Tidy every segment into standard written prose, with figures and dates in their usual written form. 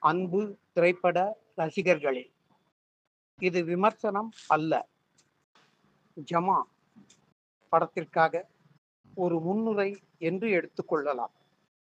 அன்பு திரைப்பட ரசிகர்களே, இது விமர்சனம் அல்ல. ஜமா படத்திற்காக ஒரு முன்னுரை என்று எடுத்துக்கொள்ளலாம்.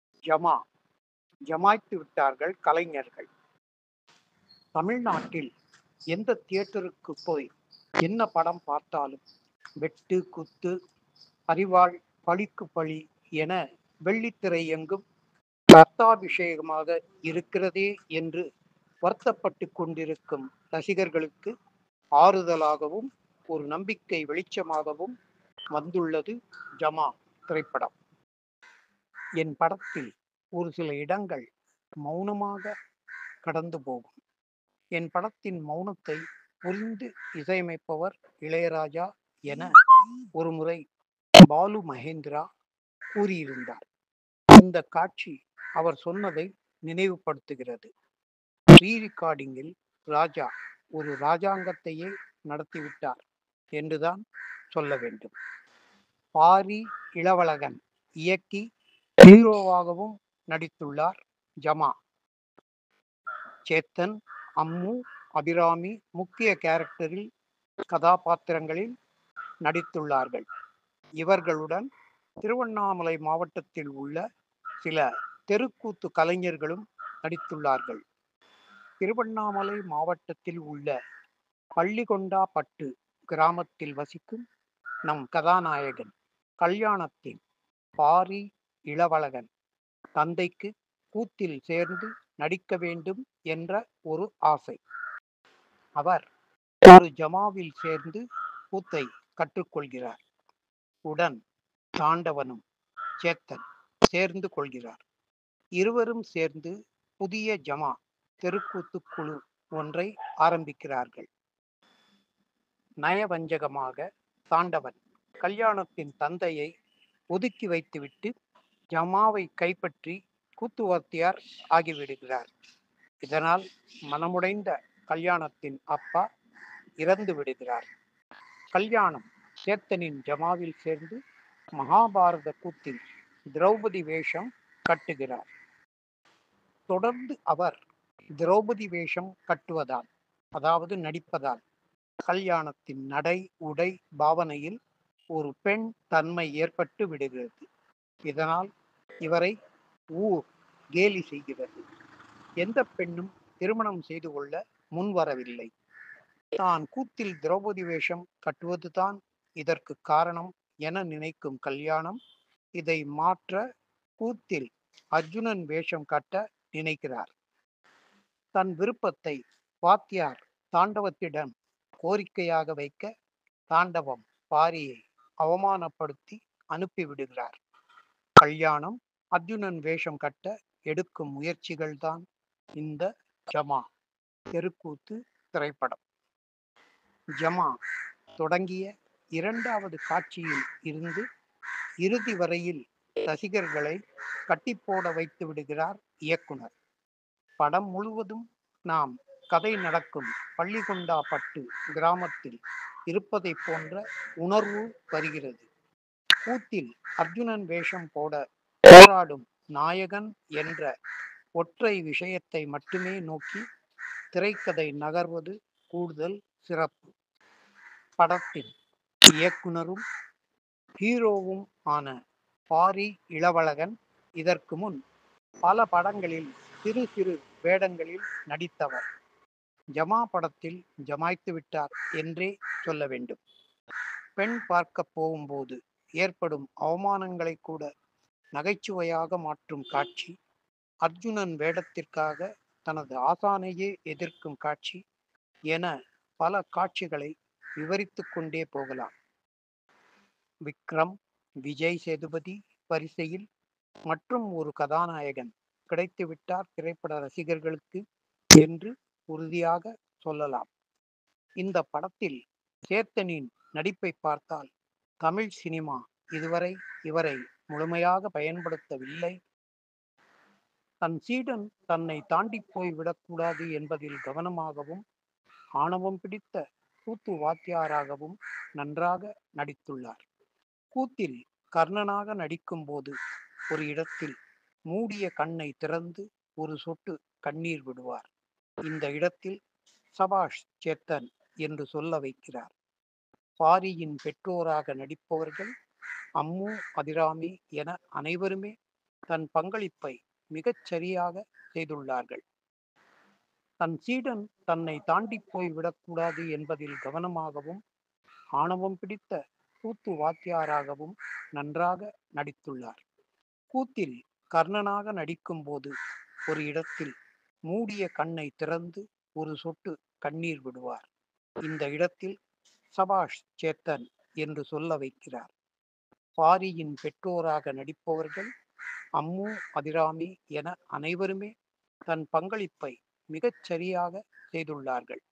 ஜமாய்த்து விட்டார்கள் கலைஞர்கள். தமிழ்நாட்டில் எந்த தியேட்டருக்கு போய் என்ன படம் பார்த்தாலும் வெட்டு குத்து, அறிவாள், பழிக்கு பழி என வெள்ளித்திரை எங்கும் ரத்தாபிஷேகமாக இருக்கிறதே என்று வருத்தப்பட்டு கொண்டிருக்கும் ரசிகர்களுக்கு ஆறுதலாகவும் ஒரு நம்பிக்கை வெளிச்சமாகவும் வந்துள்ளது ஜமா திரைப்படம். என் படத்தில் ஒரு சில இடங்கள் மௌனமாக கடந்து போகும். என் படத்தின் மௌனத்தை புரிந்து இசையமைப்பவர் இளையராஜா என ஒருமுறை பாலு மகேந்திரா கூறியிருந்தார். இந்த காட்சி அவர் சொன்னதை நினைவுபடுத்துகிறது. ரீ-ரெக்கார்டிங்கில் ராஜா ஒரு ராஜாங்கத்தையே நடத்திவிட்டார் என்றுதான் சொல்ல வேண்டும். பாரி இளவழகன் இயக்கி ஹீரோவாகவும் நடித்துள்ளார் ஜமா. சேத்தன், அம்மு, அபிராமி முக்கிய கேரக்டரில் கதாபாத்திரங்களில் நடித்துள்ளார்கள். இவர்களுடன் திருவண்ணாமலை மாவட்டத்தில் உள்ள சில தெருக்கூத்து கலைஞர்களும் நடித்துள்ளார்கள். திருவண்ணாமலை மாவட்டத்தில் உள்ள பள்ளிகொண்டாப்பட்டு கிராமத்தில் வசிக்கும் நம் கதாநாயகன் கல்யாணத்தின் பாரி இளவழகன் தந்தைக்கு கூத்தில் சேர்ந்து நடிக்க வேண்டும் என்ற ஒரு ஆசை. அவர் ஒரு ஜமாவில் சேர்ந்து கூத்தை கற்றுக்கொள்கிறார். உடன் தாண்டவனும் சேத்தன் சேர்ந்து கொள்கிறார். இருவரும் சேர்ந்து புதிய ஜமா தெருக்கூத்து குழு ஒன்றை ஆரம்பிக்கிறார்கள். நயவஞ்சகமாக தாண்டவன் கல்யாணத்தின் தந்தையை ஒதுக்கி வைத்துவிட்டு ஜமாவை கைப்பற்றி கூத்துவாத்தியார் ஆகிவிடுகிறார். இதனால் மனமுடைந்த கல்யாணத்தின் அப்பா இறந்து விடுகிறார். கல்யாணம் சேத்தனின் ஜமாவில் சேர்ந்து மகாபாரத கூத்தில் திரௌபதி வேஷம் கட்டுகிறார். தொடர்ந்து அவர் திரௌபதி வேஷம் கட்டுவதால், அதாவது நடிப்பதால், கல்யாணத்தின் நடை, உடை, பாவனையில் ஒரு பெண் தன்மை ஏற்பட்டு விடுகிறது. இதனால் இவரை ஊர் கேலி செய்கிறது. எந்த பெண்ணும் திருமணம் செய்து கொள்ள முன்வரவில்லை. தான் கூத்தில் திரௌபதி வேஷம் கட்டுவதுதான் இதற்கு காரணம் என நினைக்கும் கல்யாணம் இதை மாற்ற கூத்தில் அர்ஜுனன் வேஷம் கட்ட நினைக்கிறார். தன் விருப்பத்தை வாத்தியார் தாண்டவத்திடம் கோரிக்கையாக வைக்க தாண்டவம் பாரியை அவமானப்படுத்தி அனுப்பிவிடுகிறார். கல்யாணம் அர்ஜுனன் வேஷம் கட்ட எடுக்கும் முயற்சிகள்தான் இந்த ஜமா தெருக்கூத்து திரைப்படம். ஜமா தொடங்கிய இரண்டாவது காட்சியில் இருந்து இறுதி வரையில் ரசிகர்களை கட்டிப்போட வைத்து விடுகிறார் இயக்குனர். படம் முழுவதும் நாம் கதை நடக்கும் பள்ளிகொண்டாப்பட்டு கிராமத்தில் இருப்பதை போன்ற உணர்வு வருகிறது. கூத்தில் அர்ஜுனன் வேஷம் போட போராடும் நாயகன் என்ற ஒற்றை விஷயத்தை மட்டுமே நோக்கி திரைக்கதை நகர்வது கூடுதல் சிறப்பு. படத்தின் இயக்குனரும் ஹீரோவும் ஆன பாரி இளவழகன் இதற்கு முன் பல படங்களில் சிறு சிறு வேடங்களில் நடித்தவர். ஜமா படத்தில் ஜமாய்த்து விட்டார் என்றே சொல்ல வேண்டும். பெண் பார்க்க போகும்போது ஏற்படும் அவமானங்களை கூட நகைச்சுவையாக மாற்றும் காட்சி, அர்ஜுனன் வேடத்திற்காக தனது ஆசானையே எதிர்க்கும் காட்சி என பல காட்சிகளை விவரித்து கொண்டே போகலாம். விக்ரம், விஜய் சேதுபதி வரிசையில் மற்றும் ஒரு கதாநாயகன் கிடைத்துவிட்டார் திரைப்பட ரசிகர்களுக்கு என்று உறுதியாக சொல்லலாம். இந்த படத்தில் சேத்தனின் நடிப்பை பார்த்தால் தமிழ் சினிமா இதுவரை இவரை முழுமையாக பயன்படுத்தவில்லை. தன் சீடன் தன்னை தாண்டி போய் விடக்கூடாது என்பதில் கவனமாகவும் ஆணவம் பிடித்த கூத்து வாத்தியாராகவும் நன்றாக நடித்துள்ளார். கூத்தில் கர்ணனாக நடிக்கும் போது ஒரு இடத்தில் மூடிய கண்ணை திறந்து ஒரு சொட்டு கண்ணீர் விடுவார். இந்த இடத்தில் சபாஷ் சேத்தன் என்று சொல்ல வைக்கிறார். பாரியின் பெற்றோராக நடிப்பவர்கள் அம்மு, அபிராமி என அனைவருமே தன் பங்களிப்பை மிகச் சரியாக செய்துள்ளார்கள். தன் சீடன் தன்னை தாண்டி போய் விடக்கூடாது என்பதில் கவனமாகவும் ஆணவம் பிடித்த கூத்து வாத்தியாராகவும் நன்றாக நடித்துள்ளார். கூத்தில் கர்ணனாக நடிக்கும்போது ஒரு இடத்தில் மூடிய கண்ணை திறந்து ஒரு சொட்டு கண்ணீர் விடுவார். இந்த இடத்தில் சபாஷ் சேத்தன் என்று சொல்ல வைக்கிறார். பாரியின் பெற்றோராக நடிப்பவர்கள் அம்மு, அபிராமி என அனைவருமே தன் பங்களிப்பை மிகச் சரியாக செய்துள்ளார்கள்.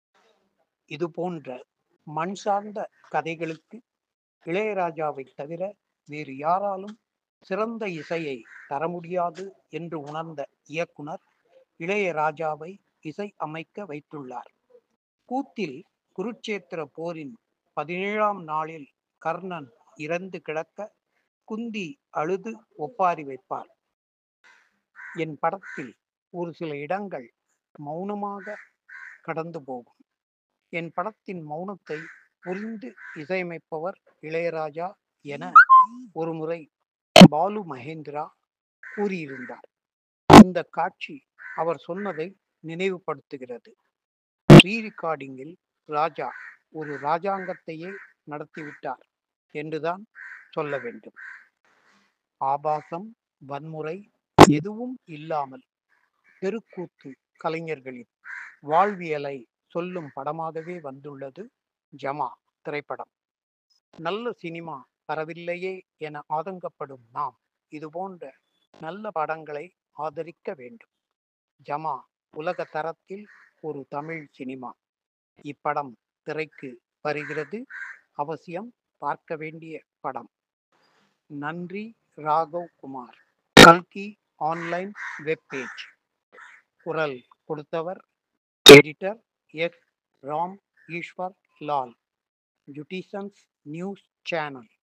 இதுபோன்ற மண் சார்ந்த கதைகளுக்கு இளையராஜாவை தவிர வேறு யாராலும் சிறந்த இசையை தர முடியாது என்று உணர்ந்த இயக்குனர் இளையராஜாவை இசை அமைக்க வைத்துள்ளார். கூத்தில் குருட்சேத்திர போரின் 17ஆம் நாளில் கர்ணன் இறந்து கிடக்க குந்தி அழுது ஒப்பாரி வைப்பார். என் படத்தில் ஒரு சில இடங்கள் மௌனமாக கடந்து போகும். என் படத்தின் மௌனத்தை புரிந்து இசையமைப்பவர் இளையராஜா என ஒருமுறை பாலு மகேந்திரா கூறியிருந்தார். இந்த காட்சி அவர் சொன்னதை நினைவுபடுத்துகிறது. ரீ ரெக்கார்டிங்கில் ராஜா ஒரு ராஜாங்கத்தையே நடத்திவிட்டார் என்றுதான் சொல்ல வேண்டும். ஆபாசம், வன்முறை எதுவும் இல்லாமல் தெருக்கூத்து கலைஞர்களின் வாழ்வியலை சொல்லும் படமாகவே வந்துள்ளது ஜமா திரைப்படம். நல்ல சினிமா வரவில்லையே என ஆதங்கப்படும் நாம் இதுபோன்ற நல்ல படங்களை ஆதரிக்க வேண்டும். ஜமா உலக தரத்தில் ஒரு தமிழ் சினிமா. இப்படம் திரைக்கு வருகிறது. அவசியம் பார்க்க வேண்டிய படம். நன்றி. ராகவ் குமார், கல்கி ஆன்லைன் வெப்பேஜ். குரல் கொடுத்தவர் எடிட்டர் எஸ். ராம் ஈஸ்வர் லால், ஜுட்டிசன்ஸ் நியூஸ் சேனல்.